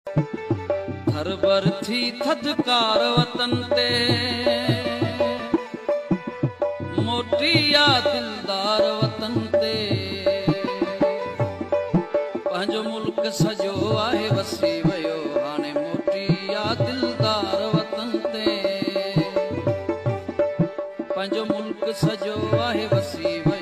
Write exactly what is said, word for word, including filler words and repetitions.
हर बर थी थदकार वतन ते मोटी या दिलदार वतन ते पंहिंजो मुल्क सजो आहे वसी वियो हाणे मोटी या दिलदार वतन ते पंहिंजो मुल्क सजो आहे वसी वियो।